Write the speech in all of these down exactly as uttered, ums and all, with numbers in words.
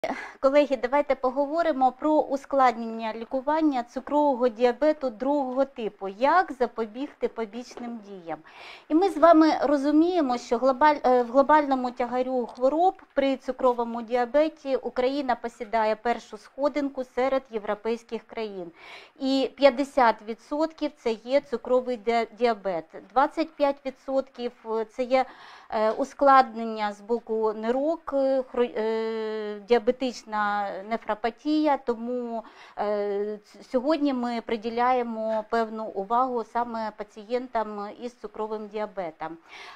Колеги, давайте поговоримо про ускладнення лікування цукрового діабету другого типу, як запобігти побічним діям. І ми з вами розуміємо, що глобаль, в глобальному тягарю хвороб при цукровому діабеті Україна посідає першу сходинку серед європейських країн. І п'ятдесят відсотків це є цукровий діабет, двадцять п'ять відсотків це є ускладнення з боку нирок, діабетична нефропатія, тому сьогодні ми приділяємо певну увагу саме пацієнтам із цукровим діабетом.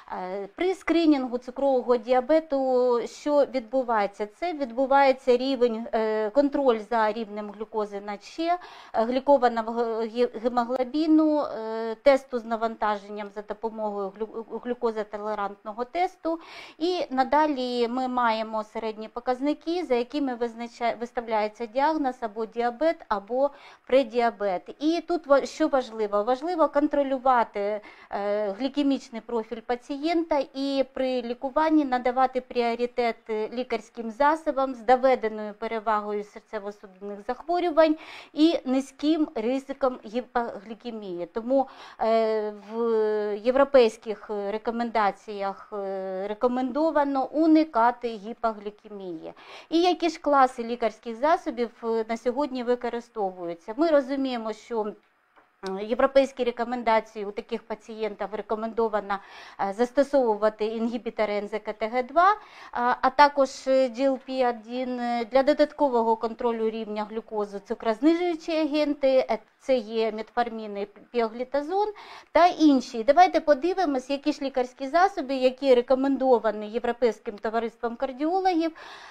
При скринінгу цукрового діабету що відбувається? Це відбувається рівень, контроль за рівнем глюкози на ЧЕ, глікованого гемоглобіну, тесту з навантаженням за допомогою глюкозотолерантного тесту. І надалі ми маємо середні показники, за якими визначає, виставляється діагноз або діабет, або преддіабет. І тут що важливо? Важливо контролювати е, глікемічний профіль пацієнта і при лікуванні надавати пріоритет лікарським засобам з доведеною перевагою серцево-судинних захворювань і низьким ризиком гіпоглікемії. Тому е, в європейських рекомендаціях рекомендовано уникати гіпоглікемії. І які ж класи лікарських засобів на сьогодні використовуються? Ми розуміємо, що європейські рекомендації у таких пацієнтів рекомендовано застосовувати інгібітори ен зет ка те ге два, а також джі ел пі один для додаткового контролю рівня глюкози, цукрознижуючі агенти, це є метформін і піоглітазон та інші. Давайте подивимось, які ж лікарські засоби, які рекомендовані Європейським товариством кардіологів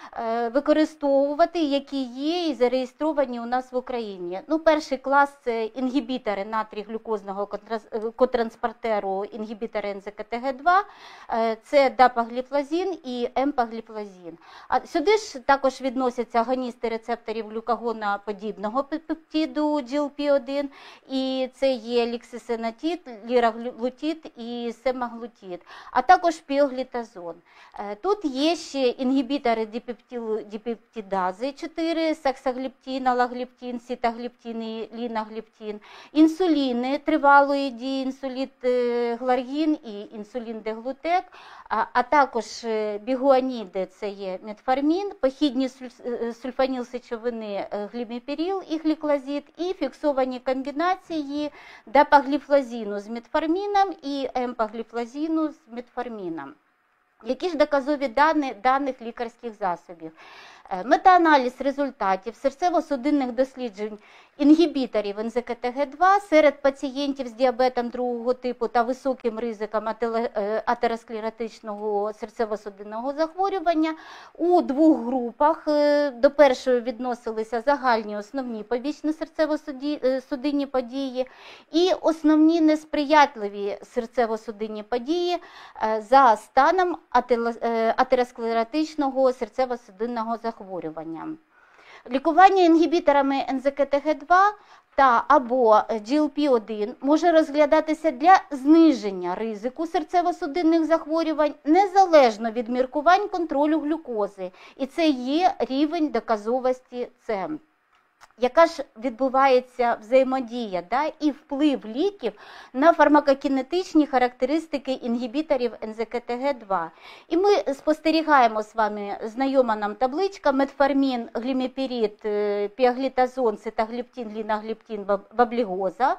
використовувати, які є і зареєстровані у нас в Україні. Ну, перший клас – це інгібітори натрій-глюкозного котранспортеру, інгібітори ен зет ка те ге два, це дапагліфлозин і емпагліфлозин. А сюди ж також відносяться агоністи рецепторів глюкагоноподібного пептиду джі ел пі один, і це є ліксисенатид, ліраглутид і семаглутид, а також піоглітазон. Тут є ще інгібітори дипептидази чотири, саксагліптин, алагліптин, ситагліптин і лінагліптин, інсуліни тривалої дії, інсулін гларгін і інсулін деглутек, а також бігуаніди, це є метформін, похідні сульфанілсечовини гліміпірил і гліклозид, і фіксовані комбінації дапагліфлозину з метформіном і емпагліфлозину з метформіном. Які ж доказові дані даних лікарських засобів? Метааналіз результатів серцево-судинних досліджень інгібіторів ен зет ка те ге два серед пацієнтів з діабетом другого типу та високим ризиком атеросклеротичного серцево-судинного захворювання у двох групах. До першої відносилися загальні основні побічні серцево-судинні події і основні несприятливі серцево-судинні події за станом атеросклеротичного серцево-судинного захворювання. Лікування інгібіторами ен зет ка те ге два та або джі ел пі один може розглядатися для зниження ризику серцево-судинних захворювань незалежно від міркувань контролю глюкози. І це є рівень доказовості С. Яка ж відбувається взаємодія, да, і вплив ліків на фармакокінетичні характеристики інгібіторів ен зет ка те ге два. І ми спостерігаємо з вами знайома нам табличка: метформін, гліміпірид, піоглітазон, ситагліптин, лінагліптин, ваблігоза,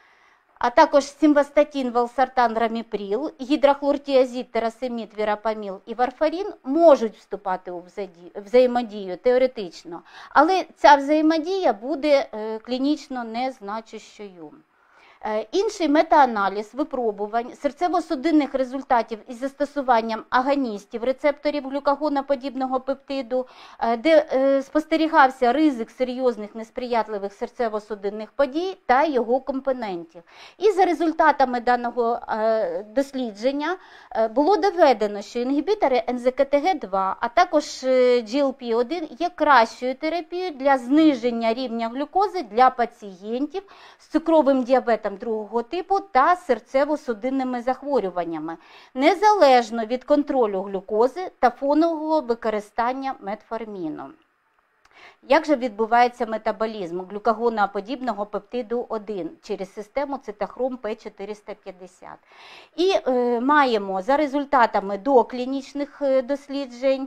а також симвастатин, валсартан, раміприл, гідрохлортіазид, терасемід, вірапаміл і варфарин можуть вступати у взаємодію теоретично, але ця взаємодія буде клінічно незначущою. Інший метааналіз випробувань серцево-судинних результатів із застосуванням агоністів рецепторів глюкагоноподібного пептиду, де спостерігався ризик серйозних несприятливих серцево-судинних подій та його компонентів. І за результатами даного дослідження було доведено, що інгібітори ен зет ка те ге два, а також джі ел пі один є кращою терапією для зниження рівня глюкози для пацієнтів з цукровим діабетом другого типу та серцево-судинними захворюваннями, незалежно від контролю глюкози та фонового використання метформіну. Як же відбувається метаболізм глюкагоноподібного пептиду один через систему цитохром П чотириста п'ятдесят? І е, маємо за результатами доклінічних досліджень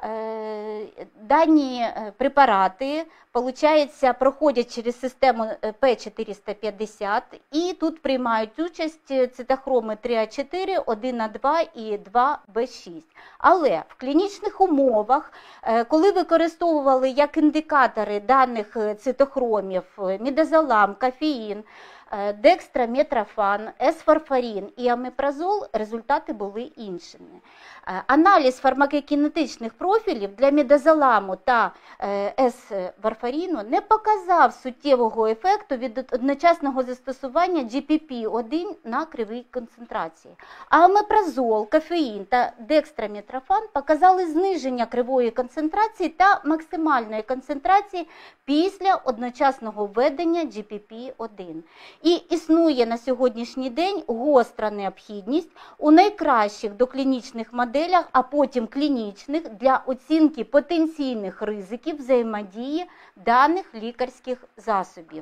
е, дані препарати, получається, проходять через систему П чотириста п'ятдесят, і тут приймають участь цитохроми три А чотири, один А два і два Б шість. Але в клінічних умовах, коли використовували як індикатори даних цитохромів мідазолам, кофеїн, декстраметрофан, есфорфарин і амепразол, результати були іншими. Аналіз фармакокінетичних профілів для мідазоламу та есфорфарину не показав суттєвого ефекту від одночасного застосування джі пі пі один на кривій концентрації. А амепразол, кофеїн та декстраметрофан показали зниження кривої концентрації та максимальної концентрації після одночасного введення джі пі пі один. І існує на сьогоднішній день гостра необхідність у найкращих доклінічних моделях, а потім клінічних, для оцінки потенційних ризиків взаємодії даних лікарських засобів.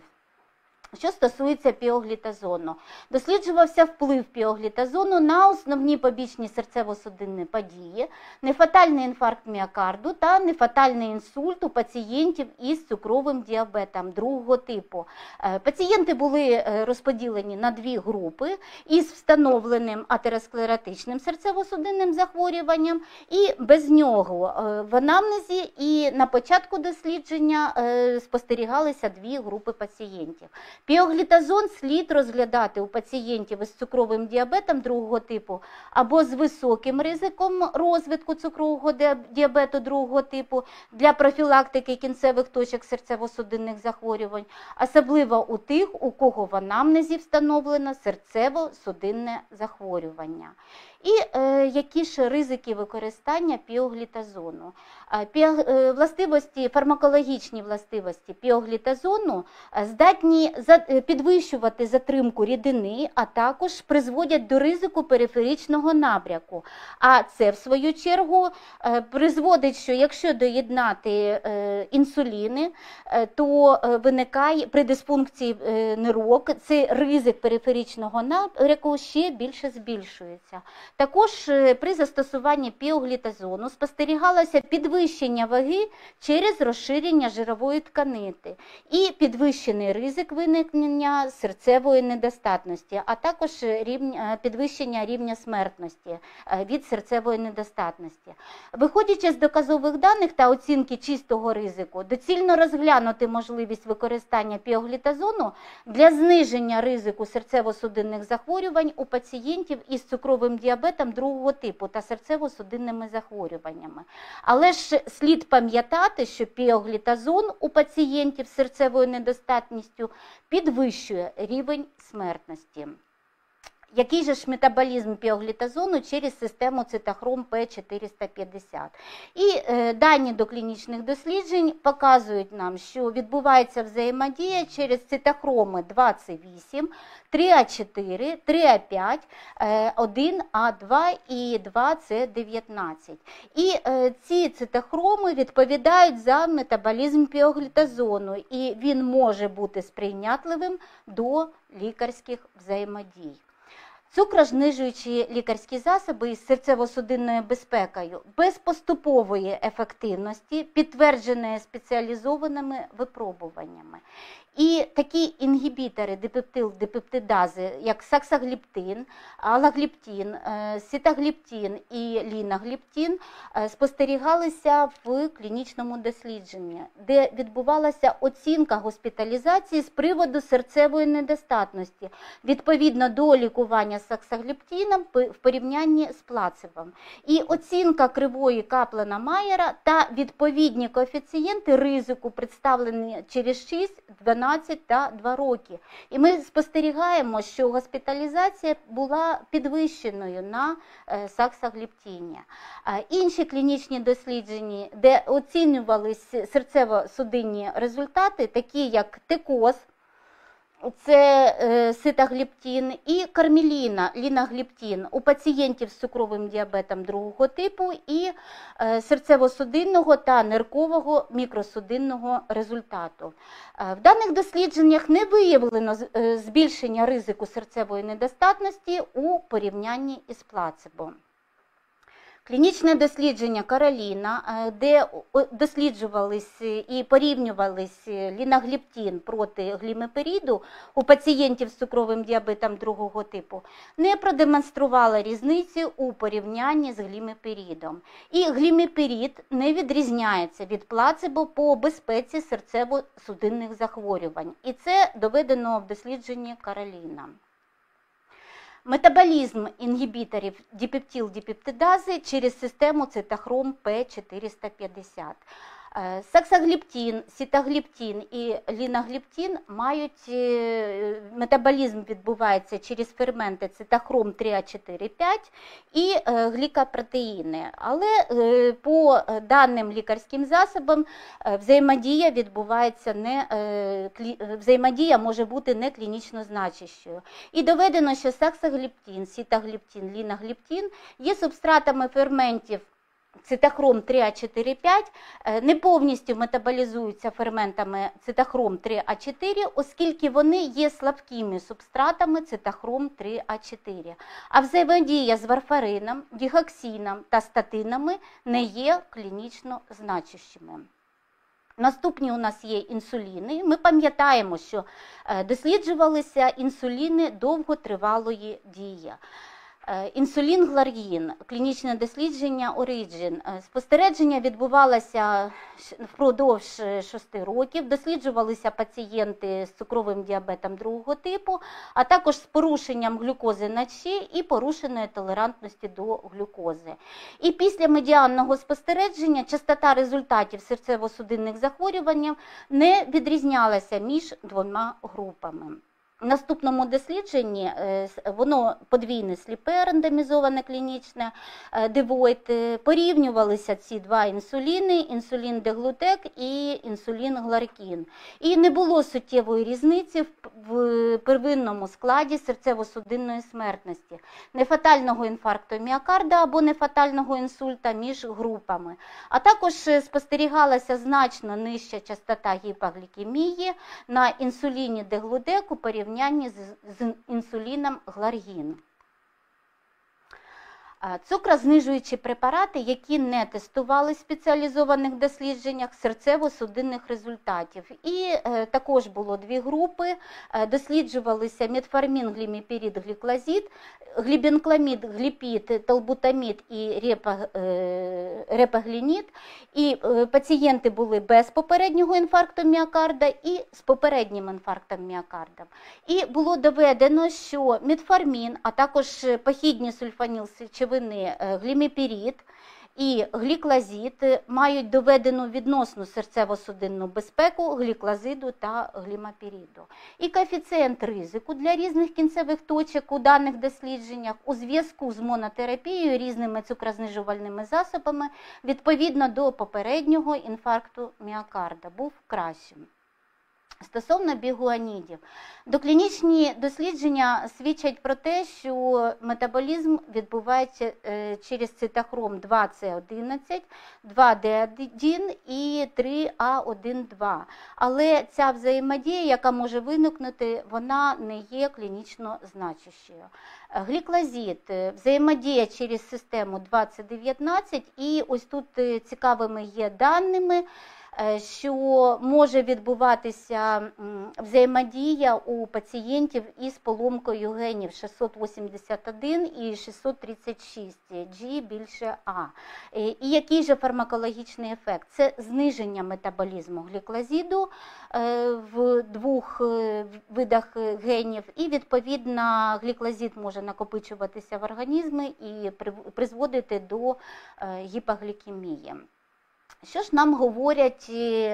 Що стосується піоглітазону, досліджувався вплив піоглітазону на основні побічні серцево-судинні події, нефатальний інфаркт міокарду та нефатальний інсульт у пацієнтів із цукровим діабетом другого типу. Пацієнти були розподілені на дві групи із встановленим атеросклеротичним серцево-судинним захворюванням і без нього. В анамнезі і на початку дослідження спостерігалися дві групи пацієнтів. Піоглітазон слід розглядати у пацієнтів із цукровим діабетом другого типу або з високим ризиком розвитку цукрового діабету другого типу для профілактики кінцевих точок серцево-судинних захворювань, особливо у тих, у кого в анамнезі встановлено серцево-судинне захворювання. І е, які ж ризики використання піоглітазону? Пі, е, властивості, фармакологічні властивості піоглітазону здатні за, підвищувати затримку рідини, а також призводять до ризику периферичного набряку. А це, в свою чергу, е, призводить, що якщо доєднати е, інсуліни, е, то виникає при дисфункції е, нирок, цей ризик периферичного набряку ще більше збільшується. Також при застосуванні піоглітазону спостерігалося підвищення ваги через розширення жирової тканини і підвищений ризик виникнення серцевої недостатності, а також рівня, підвищення рівня смертності від серцевої недостатності. Виходячи з доказових даних та оцінки чистого ризику, доцільно розглянути можливість використання піоглітазону для зниження ризику серцево-судинних захворювань у пацієнтів із цукровим діабетом другого типу та серцево-судинними захворюваннями. Але ж слід пам'ятати, що піоглітазон у пацієнтів з серцевою недостатністю підвищує рівень смертності. Який же ж метаболізм піоглітазону через систему цитохром П чотириста п'ятдесят? І е, дані доклінічних досліджень показують нам, що відбувається взаємодія через цитохроми два С вісім, три А чотири, три А п'ять, е, один А два і два С дев'ятнадцять. І е, ці цитохроми відповідають за метаболізм піоглітазону, і він може бути сприйнятливим до лікарських взаємодій. Цукрознижуючі лікарські засоби із серцево-судинною безпекою без поступової ефективності, підтвердженої спеціалізованими випробуваннями. І такі інгібітори дипептил-дипептидази, як саксагліптин, алагліптин, ситагліптин і лінагліптин, спостерігалися в клінічному дослідженні, де відбувалася оцінка госпіталізації з приводу серцевої недостатності, відповідно до лікування саксагліптином в порівнянні з плацебом. І оцінка кривої Каплана-Майера та відповідні коефіцієнти ризику представлені через шість, дванадцять та два роки. І ми спостерігаємо, що госпіталізація була підвищеною на саксагліптині. Інші клінічні дослідження, де оцінювалися серцево-судинні результати, такі як ТЕКОЗ, це е, ситагліптин, і кармеліна, лінагліптин у пацієнтів з цукровим діабетом другого типу і е, серцево-судинного та ниркового мікросудинного результату. Е, в даних дослідженнях не виявлено е, збільшення ризику серцевої недостатності у порівнянні із плацебо. Клінічне дослідження Кароліна, де досліджувались і порівнювались лінагліптин проти глімепіріду у пацієнтів з цукровим діабетом другого типу, не продемонструвало різниці у порівнянні з глімепірідом. І глімепірід не відрізняється від плацебо по безпеці серцево-судинних захворювань. І це доведено в дослідженні Кароліна. Метаболізм інгібіторів дипептил-дипептидази через систему цитохром П чотириста п'ятдесят. Саксагліптин, ситагліптин і лінагліптин мають, метаболізм відбувається через ферменти цитохром три А чотири п'ять і глікопротеїни. Але по даним лікарським засобам взаємодія відбувається не, взаємодія може бути не клінічно значущою. І доведено, що саксагліптин, ситагліптин, лінагліптин є субстратами ферментів цитохром три А чотири п'ять, не повністю метаболізуються ферментами цитохром три А чотири, оскільки вони є слабкими субстратами цитохром три А чотири. А взаємодія з варфарином, дігоксином та статинами не є клінічно значущими. Наступні у нас є інсуліни. Ми пам'ятаємо, що досліджувалися інсуліни довготривалої дії. Інсулін гларгін, клінічне дослідження Origin. Спостереження відбувалося впродовж шести років, досліджувалися пацієнти з цукровим діабетом другого типу, а також з порушенням глюкози ночі і порушеної толерантності до глюкози. І після медіанного спостереження частота результатів серцево-судинних захворювань не відрізнялася між двома групами. В наступному дослідженні, воно подвійне сліпе рандомізоване клінічне, Девойт, порівнювалися ці два інсуліни, інсулін деглутек і інсулін гларкін. І не було суттєвої різниці в первинному складі серцево-судинної смертності, нефатального інфаркту міокарда або нефатального інсульта між групами. А також спостерігалася значно нижча частота гіпоглікемії на інсуліні деглутек у порівнянні з інсуліном гларгін. Цукрознижуючі препарати, які не тестували в спеціалізованих дослідженнях серцево-судинних результатів. І е, також було дві групи, е, досліджувалися метформін, глімепірид, гліклазід, глібенкламід, гліпід, толбутамід і репа, е, репаглінід. І е, пацієнти були без попереднього інфаркту міокарда і з попереднім інфарктом міокарда. І було доведено, що метформін, а також похідні сульфанілсечовини, глімепірид і гліклазід мають доведену відносну серцево-судинну безпеку гліклазиду та глімепіріду. І коефіцієнт ризику для різних кінцевих точок у даних дослідженнях у зв'язку з монотерапією різними цукрознижувальними засобами відповідно до попереднього інфаркту міокарда був кращим. Стосовно бігуанідів, доклінічні дослідження свідчать про те, що метаболізм відбувається через цитохром два С одинадцять, два Д один і три А один два. Але ця взаємодія, яка може виникнути, вона не є клінічно значущою. Гліклазід взаємодія через систему два С дев'ятнадцять, і ось тут цікавими є даними, що може відбуватися взаємодія у пацієнтів із поломкою генів шістсот вісімдесят один і шістсот тридцять шість, G більше А. І який же фармакологічний ефект? Це зниження метаболізму гліклазіду в двох видах генів, і відповідно гліклазід може накопичуватися в організмі і призводити до гіпоглікемії. Що ж нам говорять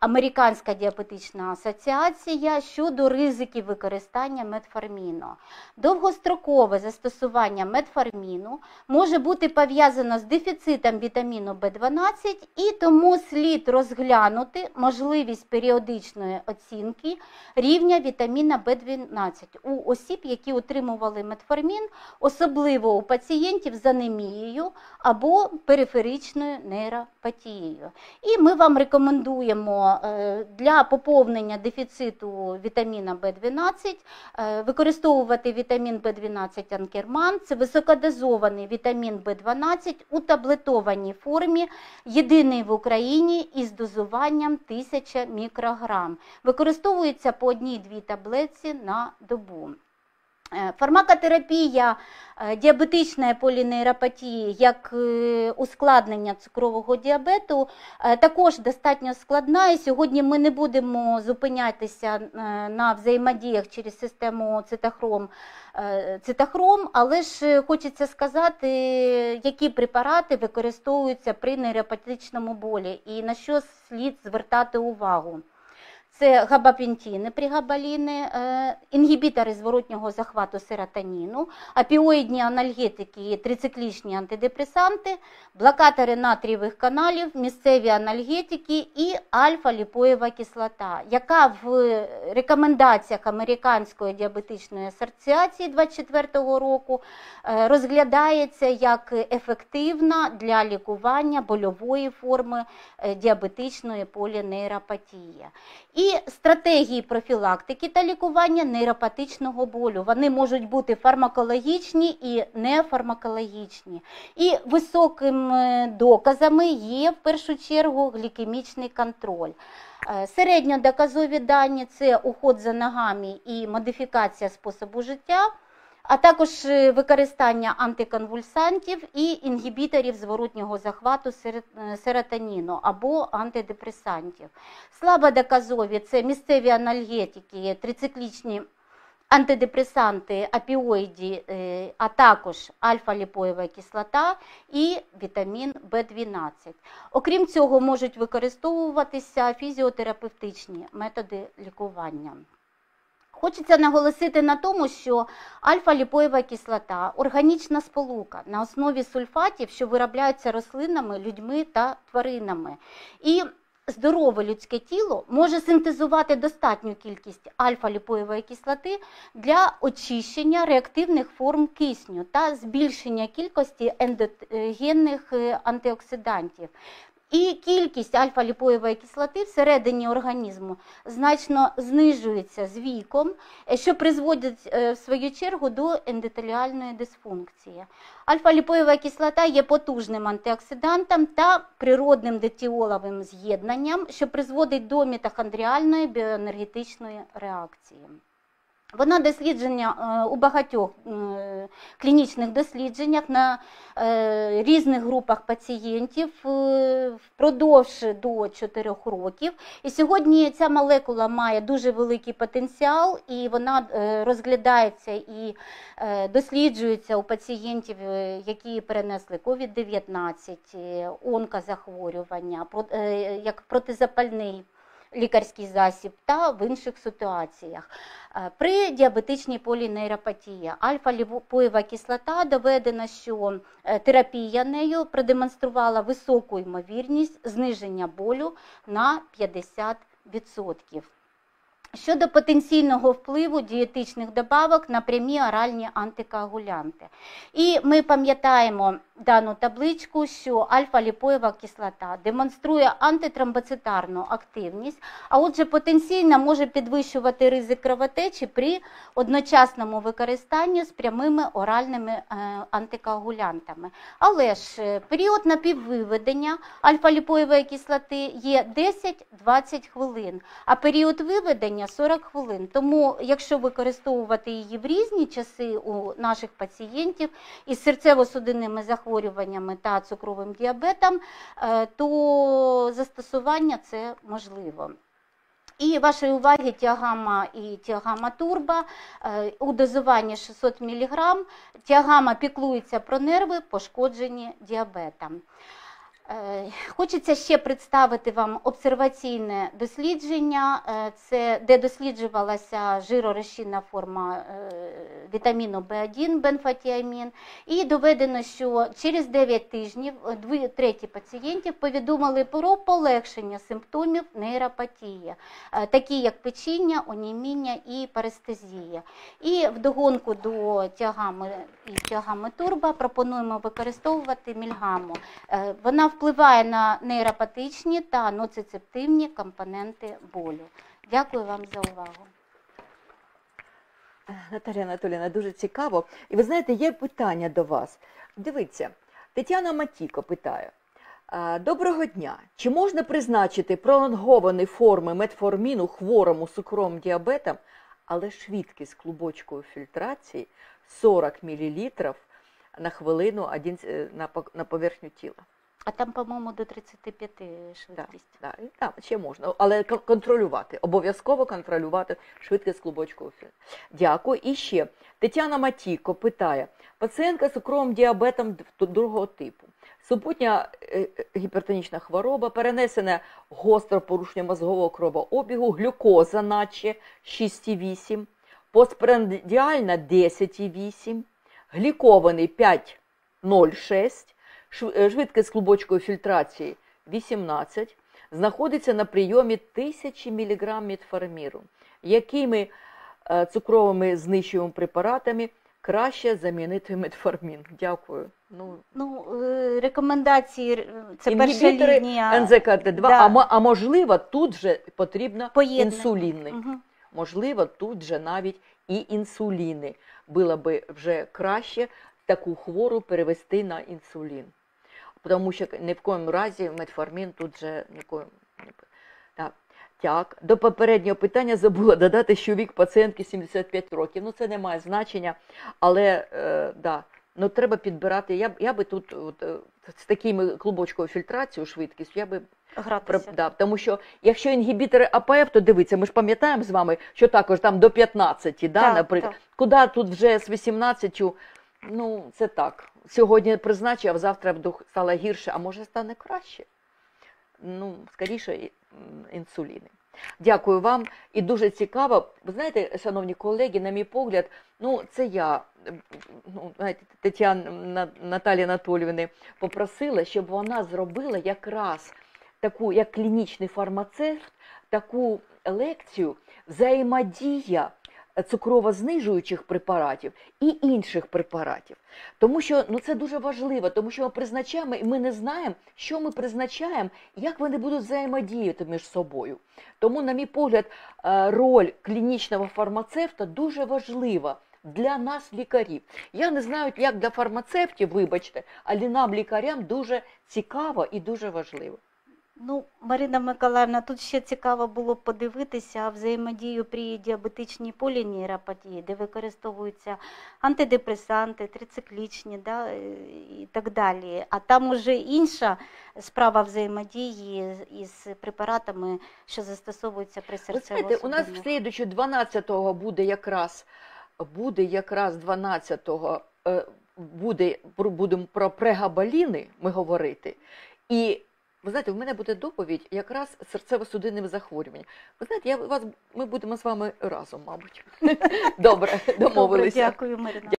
Американська діабетична асоціація щодо ризиків використання метформіну. Довгострокове застосування метформіну може бути пов'язано з дефіцитом вітаміну Б дванадцять, і тому слід розглянути можливість періодичної оцінки рівня вітаміна Б дванадцять у осіб, які отримували метформін, особливо у пацієнтів з анемією або периферичною нейропатією. І ми вам рекомендуємо для поповнення дефіциту вітаміна Б дванадцять використовувати вітамін Б дванадцять Анкерман. Це високодозований вітамін Б дванадцять у таблетованій формі, єдиний в Україні із дозуванням тисяча мікрограм. Використовується по одній-дві таблетці на добу. Фармакотерапія діабетичної полінейропатії як ускладнення цукрового діабету також достатньо складна, і сьогодні ми не будемо зупинятися на взаємодіях через систему цитохром, цитохром, але ж хочеться сказати, які препарати використовуються при нейропатичному болі і на що слід звертати увагу. Це габапентини, пригабаліни, інгібітори зворотнього захвату серотоніну, опіоїдні анальгетики, трициклічні антидепресанти, блокатори натрієвих каналів, місцеві анальгетики і альфа-ліпоєва кислота, яка в рекомендаціях Американської діабетичної асоціації двадцять четвертого року розглядається як ефективна для лікування больової форми діабетичної полінейропатії. І стратегії профілактики та лікування нейропатичного болю. Вони можуть бути фармакологічні і нефармакологічні. І високими доказами є в першу чергу глікемічний контроль. Середньодоказові дані – це уход за ногами і модифікація способу життя, а також використання антиконвульсантів і інгібіторів зворотнього захвату серотоніну або антидепресантів. Слабодоказові – це місцеві анальгетики, трициклічні антидепресанти, опіоїди, а також альфа-ліпоєва кислота і вітамін Б дванадцять. Окрім цього, можуть використовуватися фізіотерапевтичні методи лікування. Хочеться наголосити на тому, що альфа-ліпоєва кислота – органічна сполука на основі сульфатів, що виробляються рослинами, людьми та тваринами. І здорове людське тіло може синтезувати достатню кількість альфа-ліпоєвої кислоти для очищення реактивних форм кисню та збільшення кількості ендогенних антиоксидантів. І кількість альфа-ліпоєвої кислоти всередині організму значно знижується з віком, що призводить, в свою чергу, до ендотеліальної дисфункції. Альфа-ліпоєва кислота є потужним антиоксидантом та природним детіоловим з'єднанням, що призводить до мітохондріальної біоенергетичної реакції. Вона дослідження у багатьох клінічних дослідженнях на різних групах пацієнтів впродовж до чотирьох років. І сьогодні ця молекула має дуже великий потенціал, і вона розглядається і досліджується у пацієнтів, які перенесли ковід дев'ятнадцять, онкозахворювання, як протизапальний лікарський засіб та в інших ситуаціях. При діабетичній полінейропатії альфа-ліпоєва кислота доведено, що терапія нею продемонструвала високу ймовірність зниження болю на п'ятдесят відсотків. Щодо потенційного впливу дієтичних добавок на прямі оральні антикоагулянти. І ми пам'ятаємо дану табличку, що альфа-ліпоєва кислота демонструє антитромбоцитарну активність, а отже потенційно може підвищувати ризик кровотечі при одночасному використанні з прямими оральними антикоагулянтами. Але ж період напіввиведення альфа-ліпоєвої кислоти є десять-двадцять хвилин, а період виведення сорок хвилин. Тому, якщо використовувати її в різні часи у наших пацієнтів із серцево-судинними захворюваннями та цукровим діабетом, то застосування це можливо. І вашої уваги тіагама і тіагама турба у дозуванні шістсот міліграм. Тіагама піклується про нерви, пошкоджені діабетом. Е, Хочеться ще представити вам обсерваційне дослідження, е, це де досліджувалася жиророзчинна форма е, вітаміну Б один, бенфотіамін, і доведено, що через дев'ять тижнів дві треті пацієнтів повідомили про полегшення симптомів нейропатії, е, такі як печіння, оніміння і парестезія. І вдогонку до тягами і тягами турбо пропонуємо використовувати мільгаму. Е, Вона впливає на нейропатичні та ноцицептивні компоненти болю. Дякую вам за увагу. Наталія Анатоліївна, дуже цікаво. І ви знаєте, є питання до вас. Дивіться, Тетяна Матіко питає. Доброго дня. Чи можна призначити пролонговані форми метформіну хворому з цукровим діабетом, але швидкість клубочкової фільтрації сорок мілілітрів на хвилину на поверхню тіла? А там, по-моєму, до тридцяти п'яти швидкість. Так, да, да, ще можна, але контролювати, обов'язково контролювати швидкість клубочкового фільтрації. Дякую. І ще, Тетяна Матіко питає, пацієнтка з цукровим діабетом другого типу, супутня гіпертонічна хвороба, перенесене гостре порушення мозгового кровообігу, глюкоза наче шість цілих вісім, постпрандіальна десять цілих вісім, глікований п'ять цілих нуль шість, швидкість клубочкової фільтрації вісімнадцять, знаходиться на прийомі тисячі міліграм метформіну. Якими цукровими знищувальними препаратами краще замінити метформін? Дякую. Ну, ну рекомендації, це перша лінія. ен зет ка ді два, да. а, а можливо тут же потрібно інсуліни. Угу. Можливо тут же навіть і інсуліни. Було б вже краще таку хвору перевести на інсулін. Тому що ні в коєму разі метформін тут же ніколи не... Так. Так. До попереднього питання забула додати, що вік пацієнтки сімдесят п'ять років. Ну це не має значення, але е, да, ну, треба підбирати. Я, я би тут от, з такими клубочковою фільтрацією, швидкістю, я би... Гратися. Да, тому що якщо інгібітори а пе еф, то дивіться, ми ж пам'ятаємо з вами, що також там до п'ятнадцяти, да, так, наприклад. Так. Куди тут вже з вісімнадцятю, ну це так. Сьогодні призначив, а завтра вдруг стало гірше, а може стане краще. Ну, скоріше, інсуліни. Дякую вам. І дуже цікаво. Ви знаєте, шановні колеги, на мій погляд, ну, це я, ну, знаєте, Тетяна Наталії Анатоліївни попросила, щоб вона зробила якраз таку, як клінічний фармацевт, таку лекцію взаємодія цукровознижуючих препаратів і інших препаратів. Тому що ну, це дуже важливо, тому що ми призначаємо, і ми не знаємо, що ми призначаємо, як вони будуть взаємодіяти між собою. Тому, на мій погляд, роль клінічного фармацевта дуже важлива для нас, лікарів. Я не знаю, як для фармацевтів, вибачте, але нам, лікарям, дуже цікаво і дуже важливо. Ну, Марина Миколаївна, тут ще цікаво було б подивитися взаємодію при діабетичній полінейропатії, де використовуються антидепресанти, трициклічні, да, і так далі. А там уже інша справа взаємодії із препаратами, що застосовуються при серцево-судинних. Ви знаєте, у нас в слідуючу дванадцятого буде якраз, буде якраз дванадцятого буде, будемо про прегабаліни ми говорити. І ви знаєте, в мене буде доповідь якраз серцево-судинним захворюванням. Ви знаєте, я вас, ми будемо з вами разом, мабуть. Добре, домовилися. Добре, дякую, Марина.